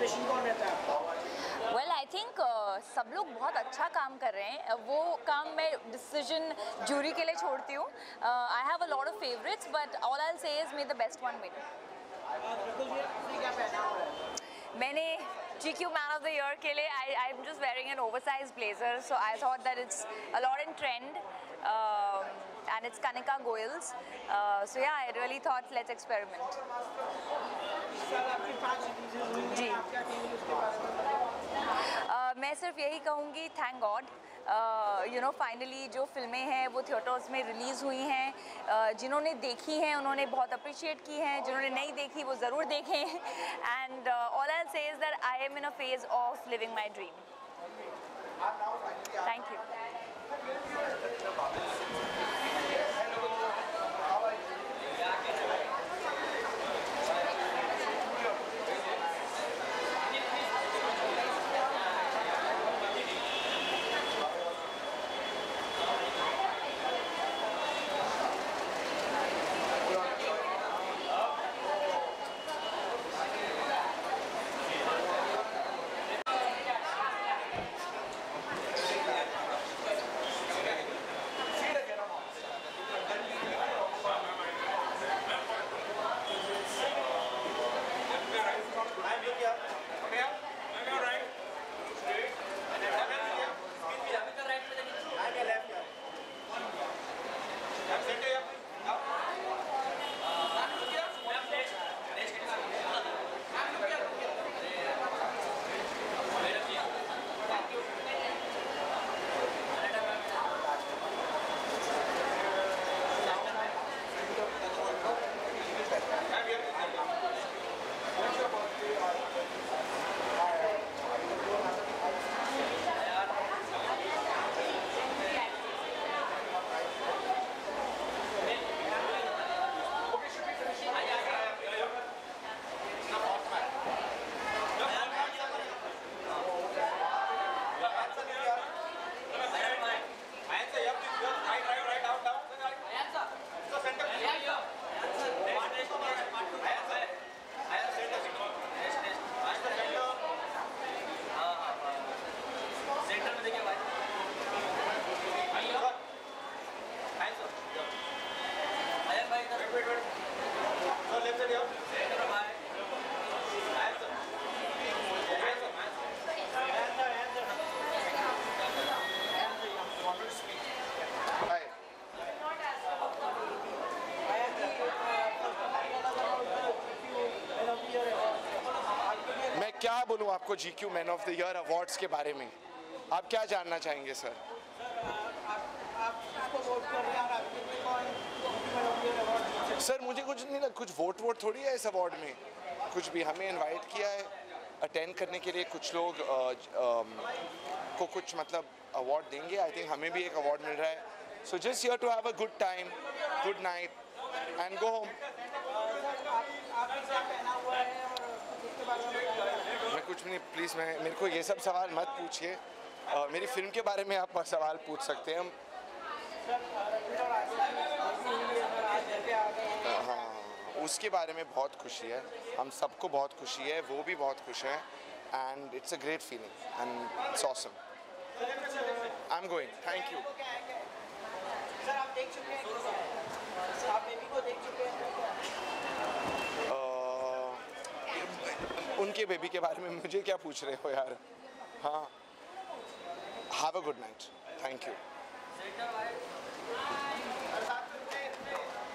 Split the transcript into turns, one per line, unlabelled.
Motivation कौन रहता है आपका?
वेल आई थिंक सब लोग बहुत अच्छा काम कर रहे हैं, वो काम मैं डिसीजन जूरी के लिए छोड़ती हूँ. I have a lot of favourites but all I will say is may the best one win.
Rakul ji, आपने क्या पहना हुआ है?
मैंने GQ man of the year के लिए I am just wearing an oversize blazer, so I thought that it's a lot in trend and it's Kanika Goyal's. So yeah, I really thought let's experiment.
Sir आपकी 5 releases हुई
जी.
हैं, आप क्या कहेंगे उसके बारे में?
मैं सिर्फ यही कहूँगी thank god you know finally जो फिल्में हैं वो थिएटर्स में रिलीज़ हुई हैं. जिन्होंने देखी हैं उन्होंने बहुत अप्रिशिएट की हैं, जिन्होंने नहीं देखी वो ज़रूर देखें. And all I say is that I am in a phase of living my dream. Thank you.
मैं क्या बोलूँ आपको GQ man of the year awards के बारे में, आप क्या जानना चाहेंगे सर?
आप किसको वोट कर रहे हैं और आपके लिए कौन man of the year award?
Sir मुझे कुछ नहीं लगा, कुछ वोट थोड़ी है इस अवार्ड में, कुछ भी हमें इनवाइट किया है अटेंड करने के लिए. कुछ लोग को कुछ मतलब अवार्ड देंगे, आई थिंक हमें भी एक अवार्ड मिल रहा है. So just here to have a good time, good night and go home.
आपने क्या पहना हुआ है और इसके बारे में बताइए.
मैं कुछ नहीं, प्लीज़ मेरे को ये सब सवाल मत पूछिए. मेरी फिल्म के बारे में आप सवाल पूछ सकते हैं. हाँ, उसके बारे में बहुत खुशी है, हम सबको बहुत खुशी है, वो भी बहुत खुश हैं. And it's a great feeling and it's awesome. I am going. Thank you.
Sir आप देख चुके हैं, आप बेबी को देख चुके हैं?
उनके बेबी के बारे में मुझे क्या पूछ रहे हो यार. हाँ, have a good night. Thank you.